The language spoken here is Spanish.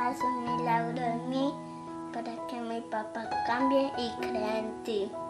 haz un milagro en mí para que mi papá cambie y crea en ti.